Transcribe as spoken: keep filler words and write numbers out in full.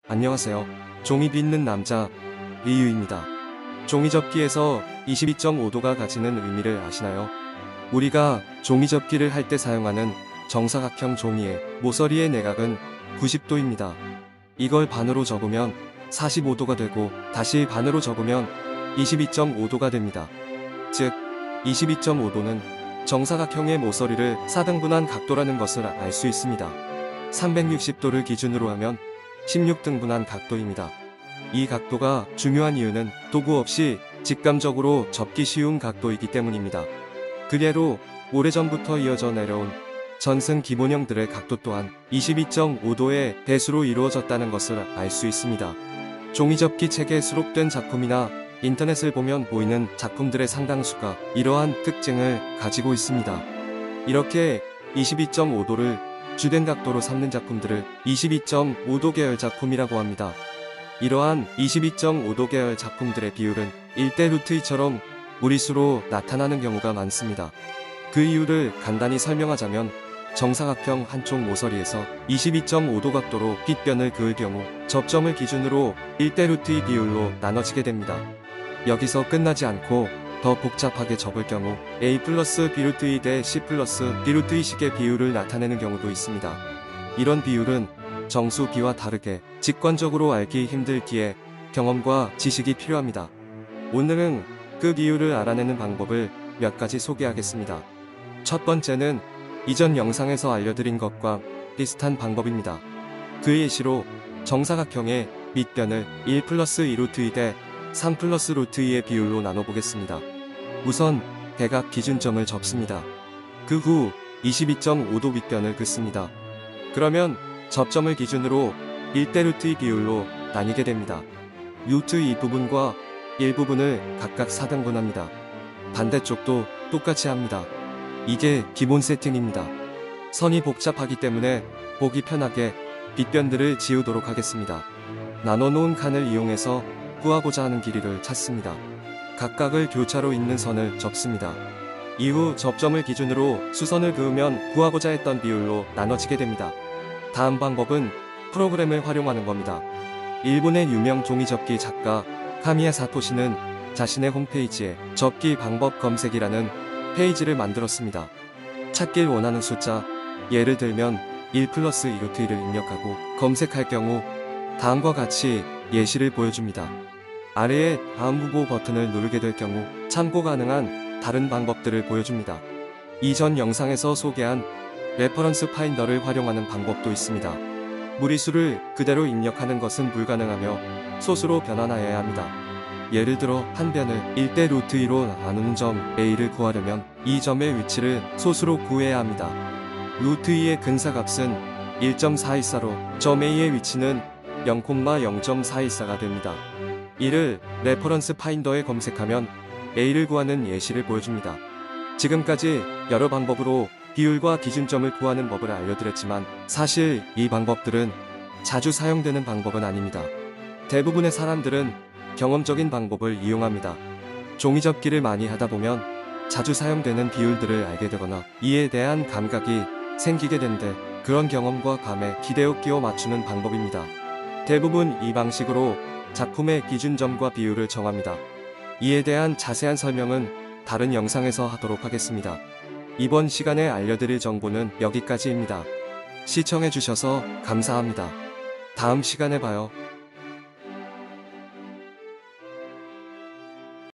안녕하세요. 종이 빚는 남자 리유입니다. 종이접기에서 이십이 점 오 도가 가지는 의미를 아시나요? 우리가 종이접기를 할 때 사용하는 정사각형 종이의 모서리의 내각은 구십 도입니다. 이걸 반으로 접으면 사십오 도가 되고 다시 반으로 접으면 이십이 점 오 도가 됩니다. 즉 이십이 점 오 도는 정사각형의 모서리를 사 등분한 각도라는 것을 알 수 있습니다. 삼백육십 도를 기준으로 하면 십육 등분한 각도입니다. 이 각도가 중요한 이유는 도구 없이 직감적으로 접기 쉬운 각도이기 때문입니다. 그래로 오래전부터 이어져 내려온 전승 기본형들의 각도 또한 이십이 점 오 도의 배수로 이루어졌다는 것을 알 수 있습니다. 종이접기 책에 수록된 작품이나 인터넷을 보면 보이는 작품들의 상당수가 이러한 특징을 가지고 있습니다. 이렇게 이십이 점 오 도를 주된 각도로 삼는 작품들을 이십이 점 오 도 계열 작품이라고 합니다. 이러한 이십이 점 오 도 계열 작품들의 비율은 일 대 루트 이처럼 무리수로 나타나는 경우가 많습니다. 그 이유를 간단히 설명하자면 정사각형 한쪽 모서리에서 이십이 점 오 도 각도로 빗변을 그을 경우 접점을 기준으로 일 대 루트 이 비율로 나눠지게 됩니다. 여기서 끝나지 않고 더 복잡하게 접을 경우 A 플러스 B 루트 이 대 C 플러스 B 루트 이 식의 비율을 나타내는 경우도 있습니다. 이런 비율은 정수 B와 다르게 직관적으로 알기 힘들기에 경험과 지식이 필요합니다. 오늘은 그 비율을 알아내는 방법을 몇 가지 소개하겠습니다. 첫 번째는 이전 영상에서 알려드린 것과 비슷한 방법입니다. 그 예시로 정사각형의 밑변을 일 플러스 이 루트 이 대 삼 플러스 루트 이의 비율로 나눠보겠습니다. 우선 대각 기준점을 접습니다. 그 후 이십이 점 오 도 밑변을 긋습니다. 그러면 접점을 기준으로 일 대 루트 이 비율로 나뉘게 됩니다. 루트 이 부분과 일 부분을 각각 사 등분합니다. 반대쪽도 똑같이 합니다. 이게 기본 세팅입니다. 선이 복잡하기 때문에 보기 편하게 빗변들을 지우도록 하겠습니다. 나눠놓은 칸을 이용해서 구하고자 하는 길이를 찾습니다. 각각을 교차로 잇는 선을 접습니다. 이후 접점을 기준으로 수선을 그으면 구하고자 했던 비율로 나눠지게 됩니다. 다음 방법은 프로그램을 활용하는 겁니다. 일본의 유명 종이접기 작가 카미야 사토시는 자신의 홈페이지에 접기 방법 검색이라는 페이지를 만들었습니다. 찾길 원하는 숫자, 예를 들면 일 플러스 이 루트 이를 입력하고 검색할 경우 다음과 같이 예시를 보여줍니다. 아래에 다음 후보 버튼을 누르게 될 경우 참고 가능한 다른 방법들을 보여줍니다. 이전 영상에서 소개한 레퍼런스 파인더를 활용하는 방법도 있습니다. 무리수를 그대로 입력하는 것은 불가능하며 소수로 변환하여야 합니다. 예를 들어 한 변을 일 대 루트 이로 나누는 점 A를 구하려면 이 점의 위치를 소수로 구해야 합니다. 루트 이의 근사값은 일 점 사일사로 점 A의 위치는 영 콤마 영 점 사일사가 됩니다. 이를 레퍼런스 파인더에 검색하면 A를 구하는 예시를 보여줍니다. 지금까지 여러 방법으로 비율과 기준점을 구하는 법을 알려드렸지만 사실 이 방법들은 자주 사용되는 방법은 아닙니다. 대부분의 사람들은 경험적인 방법을 이용합니다. 종이접기를 많이 하다 보면 자주 사용되는 비율들을 알게 되거나 이에 대한 감각이 생기게 된데 그런 경험과 감에 기대어 끼워 맞추는 방법입니다. 대부분 이 방식으로 작품의 기준점과 비율을 정합니다. 이에 대한 자세한 설명은 다른 영상에서 하도록 하겠습니다. 이번 시간에 알려드릴 정보는 여기까지입니다. 시청해주셔서 감사합니다. 다음 시간에 봐요.